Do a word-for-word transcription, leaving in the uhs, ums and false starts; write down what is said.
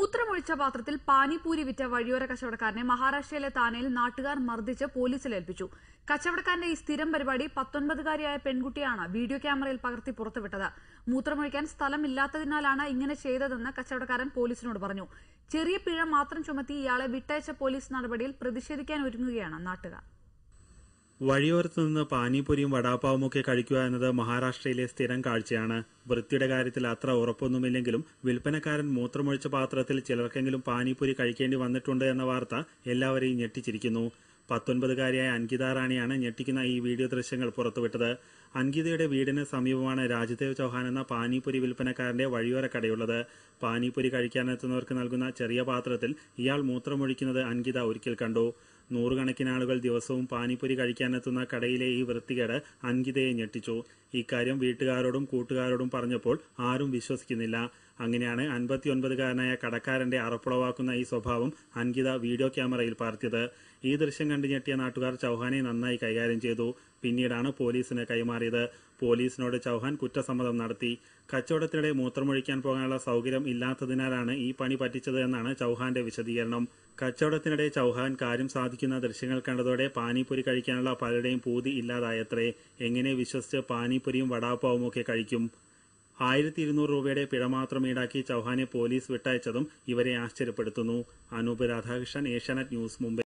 മൂത്രമൊഴിച്ച പാത്രത്തിൽ പാനിപൂരി വിറ്റ വഴിയോര കച്ചവടക്കാരനെ മഹാരാഷ്ട്രയിലെ താനെയിൽ നാട്ടുകാർ മർദ്ദിച്ച് പോലീസിൽ ഏൽപ്പിച്ചു. കച്ചവടക്കാരന്റെ ഈ സ്ഥിരം പരിപാടി പത്തൊൻപതുകാരിയായ പെൺകുട്ടിയാണ് വീഡിയോ ക്യാമറയിൽ പകർത്തി പുറത്തുവിട്ടത്. മൂത്രമൊഴിക്കാൻ സ്ഥലമില്ലാത്തതിനാലാണ് ഇങ്ങനെ ചെയ്തതെന്ന് കച്ചവടക്കാരൻ പോലീസിനോട് പറഞ്ഞു. ചെറിയ പിഴ മാത്രം ചുമത്തി ഇയാളെ വിട്ടയച്ച പോലീസ് നടപടിയിൽ പ്രതിഷേധിക്കാൻ ഒരുങ്ങുകയാണ് നാട്ടുകാർ. വഴിയോരത്തു നിന്ന് പാനിപൂരിയും വടാപ്പാവുമൊക്കെ കഴിക്കുക എന്നത് മഹാരാഷ്ട്രയിലെ സ്ഥിരം കാഴ്ചയാണ്. വൃത്തിയുടെ കാര്യത്തിൽ അത്ര ഉറപ്പൊന്നുമില്ലെങ്കിലും വിൽപ്പനക്കാരൻ മൂത്രമൊഴിച്ച പാത്രത്തിൽ ചിലർക്കെങ്കിലും പാനിപൂരി കഴിക്കേണ്ടി വന്നിട്ടുണ്ട് എന്ന വാർത്ത എല്ലാവരെയും ഞെട്ടിച്ചിരിക്കുന്നു. പത്തൊൻപതുകാരിയായ അൻകിത റാണിയാണ് ഞെട്ടിക്കുന്ന ഈ വീഡിയോ ദൃശ്യങ്ങൾ പുറത്തുവിട്ടത്. അൻകിതയുടെ വീടിന് സമീപമാണ് രാജ്ദേവ് ചൌഹാൻ എന്ന പാനിപൂരി വിൽപ്പനക്കാരന്റെ വഴിയോര കടയുള്ളത്. പാനിപൂരി കഴിക്കാനെത്തുന്നവർക്ക് നൽകുന്ന ചെറിയ പാത്രത്തിൽ ഇയാൾ മൂത്രമൊഴിക്കുന്നത് അൻകിത ഒരിക്കൽ കണ്ടു. നൂറുകണക്കിന് ആളുകൾ ദിവസവും പാനിപൂരി കഴിക്കാനെത്തുന്ന കടയിലെ ഈ വൃത്തികേട് അൻകിതയെ ഞെട്ടിച്ചു. ഇക്കാര്യം വീട്ടുകാരോടും കൂട്ടുകാരോടും പറഞ്ഞപ്പോൾ ആരും വിശ്വസിക്കുന്നില്ല. അങ്ങനെയാണ് അൻപത്തിയൊൻപതുകാരനായ കടക്കാരന്റെ അറപ്പുളവാക്കുന്ന ഈ സ്വഭാവം അൻകിത വീഡിയോ ക്യാമറയിൽ പകർത്തിയത്. ഈ ദൃശ്യം കണ്ടു ഞെട്ടിയ നാട്ടുകാർ ചൌഹാനെ നന്നായി കൈകാര്യം ചെയ്തു. പിന്നീടാണ് പോലീസിന് കൈമാറിയത്. പോലീസിനോട് ചൌഹാൻ കുറ്റസമ്മതം നടത്തി. കച്ചവടത്തിനിടെ മൂത്രമൊഴിക്കാൻ പോകാനുള്ള സൗകര്യം ഇല്ലാത്തതിനാലാണ് ഈ പണി പറ്റിച്ചത് എന്നാണ് ചൌഹാന്റെ വിശദീകരണം. കച്ചവടത്തിനിടെ ചൌഹാൻ കാര്യം സാധിക്കുന്ന ദൃശ്യങ്ങൾ കണ്ടതോടെ പാനിപൂരി കഴിക്കാനുള്ള പലരുടെയും പൂതി ഇല്ലാതായത്രേ. എങ്ങനെ വിശ്വസിച്ച് പാനിപൂരിയും വടാപ്പാവും ഒക്കെ കഴിക്കും? ആയിരത്തി ഇരുന്നൂറ് രൂപയുടെ പിഴ മാത്രം ഈടാക്കി ചൌഹാനെ പോലീസ് വിട്ടയച്ചതും ഇവരെ ആശ്ചര്യപ്പെടുത്തുന്നു. അനൂപ് രാധാകൃഷ്ണൻ, ഏഷ്യാനെറ്റ് ന്യൂസ്, മുംബൈ.